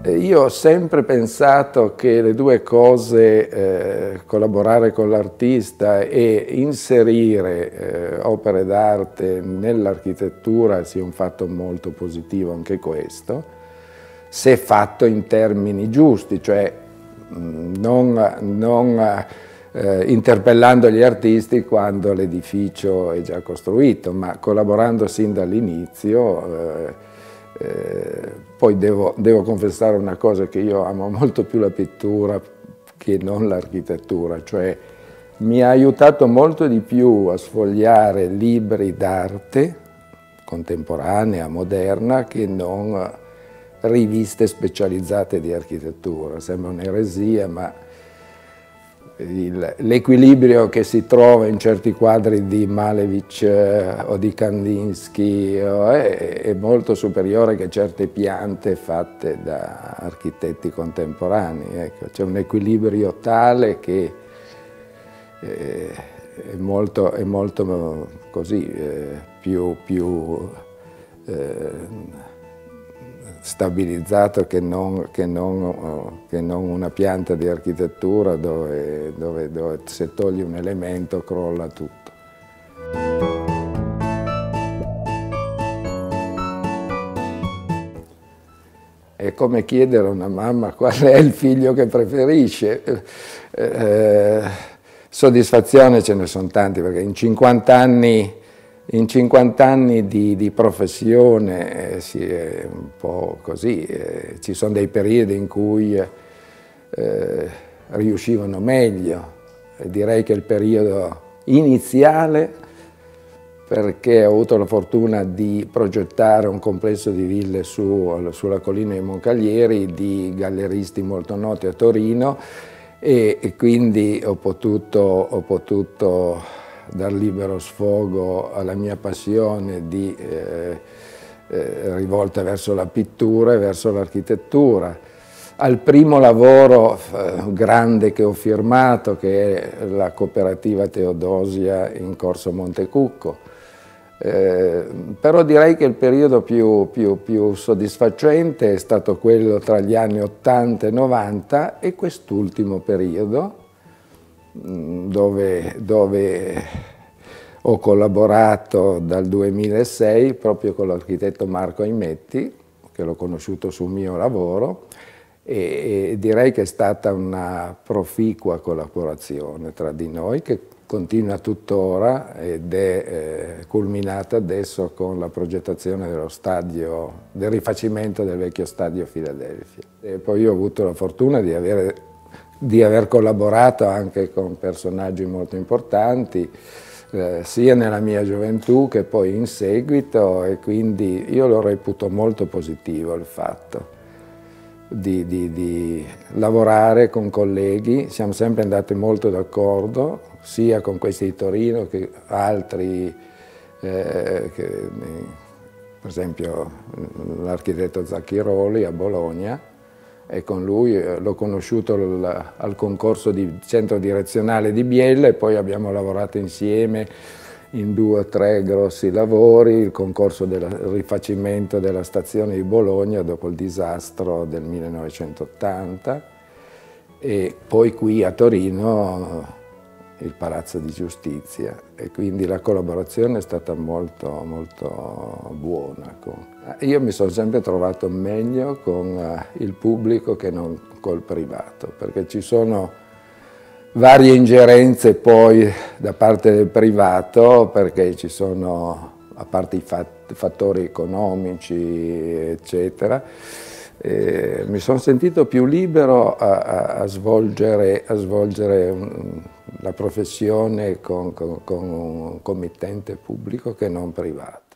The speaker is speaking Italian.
Io ho sempre pensato che le due cose, collaborare con l'artista e inserire opere d'arte nell'architettura, sia un fatto molto positivo anche questo, se fatto in termini giusti, cioè non interpellando gli artisti quando l'edificio è già costruito, ma collaborando sin dall'inizio. Poi devo confessare una cosa, che io amo molto più la pittura che non l'architettura, cioè mi ha aiutato molto di più a sfogliare libri d'arte contemporanea, moderna, che non riviste specializzate di architettura. Sembra un'eresia, ma l'equilibrio che si trova in certi quadri di Malevich o di Kandinsky è molto superiore che certe piante fatte da architetti contemporanei. Ecco, c'è un equilibrio tale che è molto così, più stabilizzato che non una pianta di architettura dove se togli un elemento crolla tutto. È come chiedere a una mamma qual è il figlio che preferisce. Soddisfazione ce ne sono tanti, perché in 50 anni di professione si è un po' così, ci sono dei periodi in cui riuscivano meglio. Direi che il periodo iniziale, perché ho avuto la fortuna di progettare un complesso di ville sulla collina di Moncalieri di galleristi molto noti a Torino, e quindi ho potuto dar libero sfogo alla mia passione rivolta verso la pittura e verso l'architettura. Al primo lavoro grande che ho firmato, che è la cooperativa Teodosia in Corso Montecucco. Però direi che il periodo più soddisfacente è stato quello tra gli anni 80 e 90 e quest'ultimo periodo, dove ho collaborato dal 2006 proprio con l'architetto Marco Aimetti, che l'ho conosciuto sul mio lavoro, e direi che è stata una proficua collaborazione tra di noi, che continua tuttora ed è culminata adesso con la progettazione del rifacimento del vecchio stadio Philadelphia. E poi io ho avuto la fortuna di aver collaborato anche con personaggi molto importanti, sia nella mia gioventù che poi in seguito, e quindi io lo reputo molto positivo il fatto di lavorare con colleghi. Siamo sempre andati molto d'accordo, sia con questi di Torino che altri, per esempio l'architetto Zacchiroli a Bologna, e con lui l'ho conosciuto al concorso di centro direzionale di Biella, e poi abbiamo lavorato insieme in 2 o 3 grossi lavori, il concorso del rifacimento della stazione di Bologna dopo il disastro del 1980, e poi qui a Torino il Palazzo di Giustizia, e quindi la collaborazione è stata molto buona. Io mi sono sempre trovato meglio con il pubblico che non col privato, perché ci sono varie ingerenze poi da parte del privato, perché ci sono, a parte i fattori economici eccetera, mi sono sentito più libero a svolgere la professione con un committente pubblico che non privato.